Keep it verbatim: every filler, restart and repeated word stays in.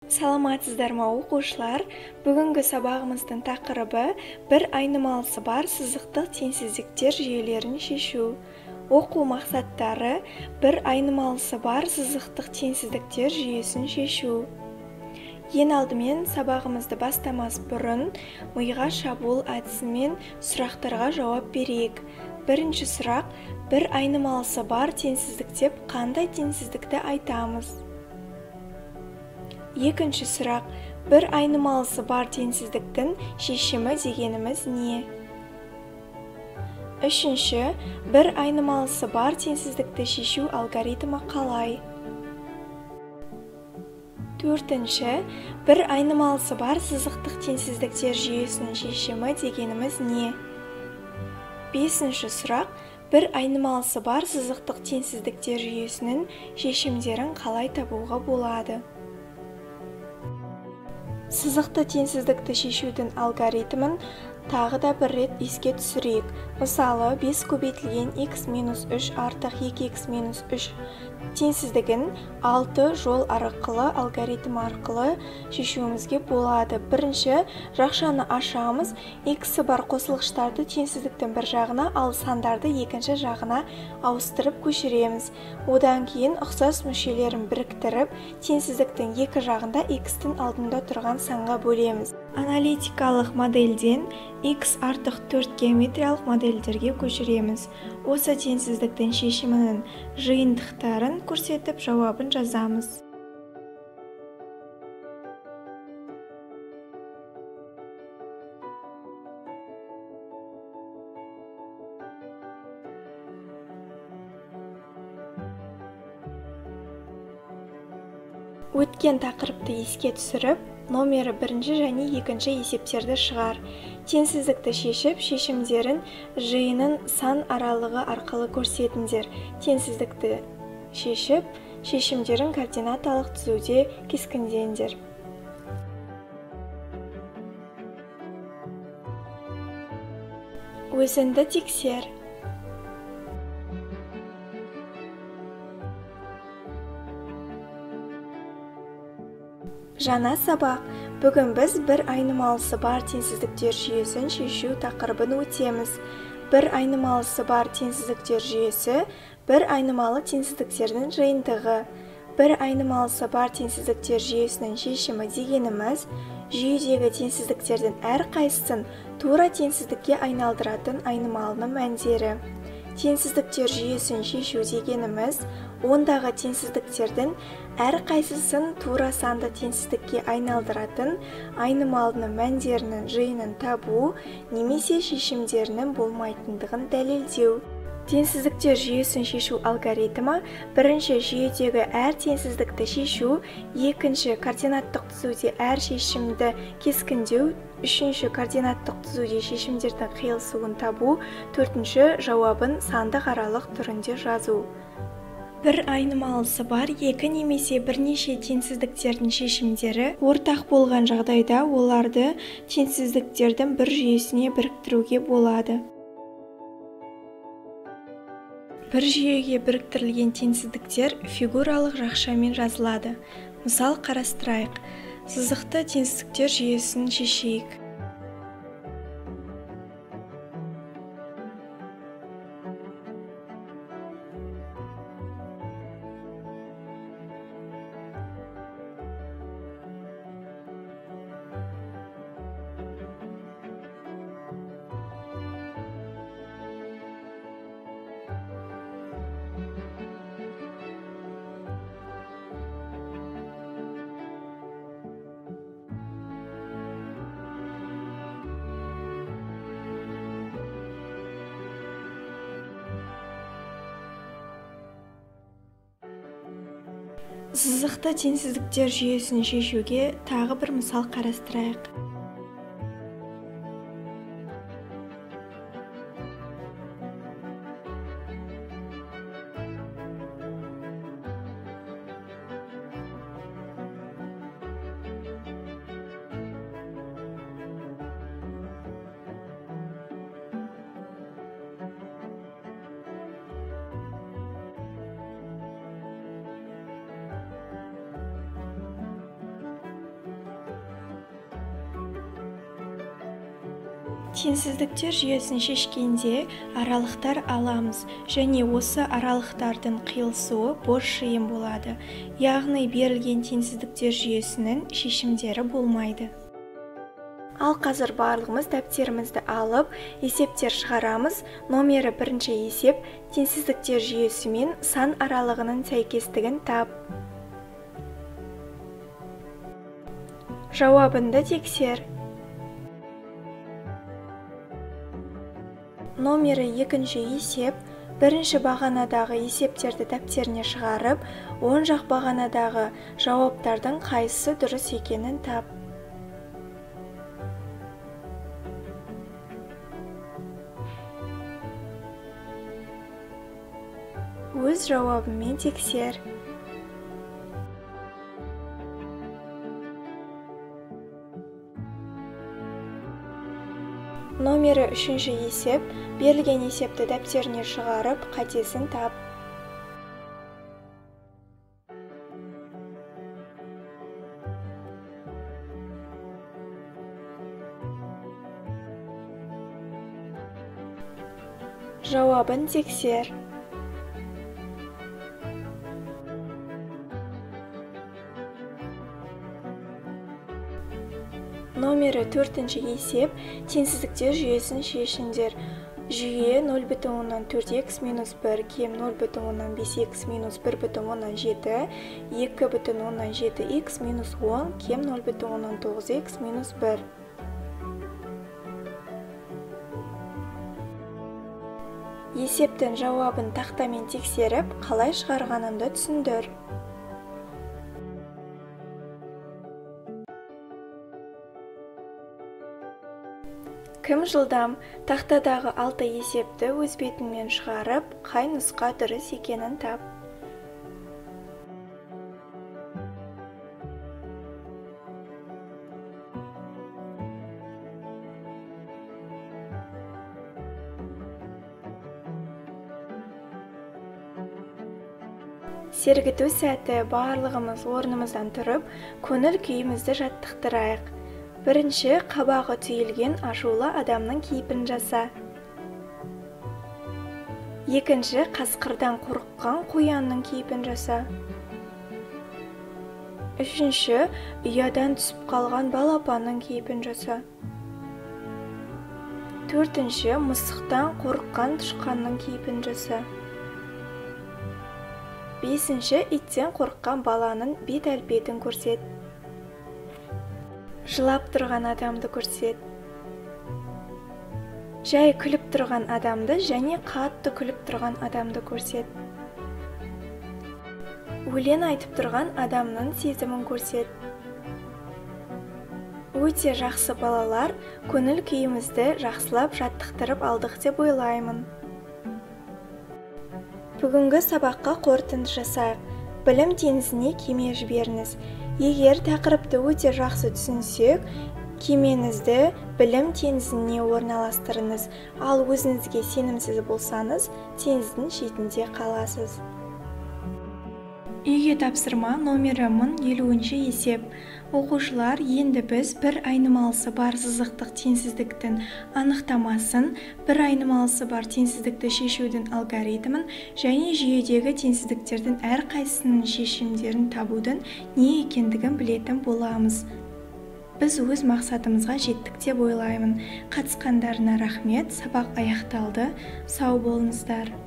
Саламатсыздар ма оқушылар? Бүгінгі сабағымыздың тақырыбы бір айнымалысы бар сызықтық теңсіздіктер жүйелерін шешу. Оқу мақсаттары бір айнымалысы бар сызықтық теңсіздіктер жүйесін шешу. Ең алдымен сабағымызды бастамас бұрын миға шабуыл әдісімен сұрақтарға жауап берейік. Бірінші сұрақ: бір айнымалысы бар теңсіздік деп қандай теңсіздікті айтамыз? Екінші сұрақ: бір айнымалысы бар теңсіздіктің шешімі дегеніміз не? Үшінші: бір айнымалысы бар теңсіздікті шешу алгоритмі қалай? Төртінші: бір айнымалысы бар сызықтық теңсіздіктер жүйесінің шешімі дегеніміз не? Бесінші сұрақ: бір айнымалысы бар сызықтық теңсіздіктер жүйесінің шешімдерін қалай табуға болады? Сызықты теңсіздікті шешудің алгоритмін тағы да бір рет еске түсірейік. Мысалы, бес көбейтілген х минус үш артық екі х минус үш теңсіздігін алты жол арқылы алгоритм арқылы шешуімізге болады. Бірінші жақшаны ашамыз, х бар қосылғыштарды теңсіздіктің бір жағына, ал сандарды екінші жағына ауыстырып көшіреміз. Одан кейін ұқсас мүшелерін біріктіріп, теңсіздіктің екі жағында х-тің алдында тұрған санға бөлеміз. Аналитикалық модельден х артық төрт геометриялық модельдерге көшіреміз. Осы теңсіздіктің шешімінің жиынтықтарын көрсетіп жауабын жазамыз. Өткен тақырыпты еске түсіріп, номері бірінші және екінші есептерді шығар. Теңсіздікті шешіп, шешімдерін жиынын сан аралығы арқылы көрсетіңдер. Теңсіздікті шешіп, шешімдерін координаталық түзуде кескіндеңдер. Өзіңді тексер. Жаңа сабақ. Бүгін біз бір айнымалысы бар теңсіздіктер жүйесін шешу тақырыбын өтеміз. Бір айнымалысы бар теңсіздіктер жүйесі бір айнымалы теңсіздіктердің жиынтығы. Бір айнымалысы бар теңсіздіктер жүйесінің шешімі дегеніміз жүйедегі теңсіздіктердің әрқайсысын тура теңсіздікке айналдыратын айнымалының мәндері. Теңсіздіктер жүйесін шешу дегеніміз ондағы теңсіздіктердің әрқайсысын тура санды теңсіздікке айналдыратын айнымалының мәндерінің жиынын табу немесе шешімдерінің болмайтындығын дәлелдеу. Теңсіздіктер жүйесін шешу алгоритмі: бірінші жүйедегі әр теңсіздікті шешу, екінші координаттық түзуде әр шешімді кескіндеу, үшінші координаттық түзуде шешімдердің қиылысуын табу, төртінші жауабын сандық аралық түрінде жазу. Бір айнымалысы бар екі немесе бірнеше теңсіздіктердің шешімдері ортақ болған жағдайда оларды теңсіздіктердің бір жүйесіне біріктіруге болады. Бір жүйеге біріктірілген теңсіздіктер фигуралық жақшамен жазылады. Мысал қарастырайық. Сызықты теңсіздіктер жүйесін шешейік. Сызықты теңсіздіктер жүйесін шешуге тағы бір мысал қарастырайық. Теңсіздіктер жүйесін шешкенде аралықтар аламыз, және осы аралықтардың қиылысуы бос жиын болады. Яғни берілген теңсіздіктер жүйесінің шешімдері болмайды. Ал қазір барлығымыз дәптерімізді алып, есептер шығарамыз. Номері бірінші есеп теңсіздіктер жүйесі мен сан аралығының сәйкестігін тап. Жауабынды тексер. Номері екінші есеп бірінші бағанадағы есептерді дәптеріне шығарып, оң жақ бағанадағы жауаптардың қайсысы дұрыс екенін тап. Өз жауабымен тексер. Номері үшінші есеп берілген есепті дәптеріне шығарып, қатесін тап. Жауабын тексер. Номері төртінші есеп теңсіздіктер жүйесін шешіңдер. Жүйе нөл бүтін оннан төрт х минус бір кем нөл бүтін оннан бес х минус бір бүтін оннан жеті, екі бүтін оннан жеті х минус он кем нөл бүтін оннан тоғыз х минус бір. Есептің жауабын тақтамен тексеріп, қалай шығарғаныңды түсіндір. Кім жылдам тақтадағы алты есепті өз бетімен шығарып, қай нұсқа дұрыс екенін тап. Сергіту сәті барлығымыз орнымыздан тұрып, көңіл күйімізді жаттықтырайық. Бірінші, қабағы түйілген ашулы адамның кейпін жаса. Екінші, қасқырдан қорыққан қоянның кейпін жаса. Үшінші, ұядан түсіп қалған балапанның кейпін жаса. Төртінші, мысықтан қорыққан тышқанның кейпін жаса. Бесінші, иттен қорыққан баланың бет-әлпетін көрсет. Жылап тұрған адамды көрсет. Жай күліп тұрған адамды және қатты күліп тұрған адамды көрсет. Өлең айтып тұрған адамның сезімін көрсет. Өте жақсы балалар, көңіл күйімізді жақсылап жаттықтырып алдық деп ойлаймын. Бүгінгі сабаққа қорытынды жасайық. Білім теңізіне кеме жіберіңіз. Егер тақырыпты өте жақсы түсінсек, кемеңізді білім теңізіне орналастырыңыз. Ал өзіңізге сенімсіз болсаңыз, теңіздің шетінде қаласыз. Үйге тапсырма номері мың елуінші есеп. Оқушылар, енді біз бір айнымалысы бар сызықтық теңсіздіктің анықтамасын, бір айнымалысы бар теңсіздікті шешудің алгоритмін және жүйедегі теңсіздіктердің әрқайсысының шешімдерін табудың не екендігін білетін боламыз. Біз өз мақсатымызға жеттік деп ойлаймын. Қатысқандарына рахмет, сабақ аяқталды. Сау болыңыздар.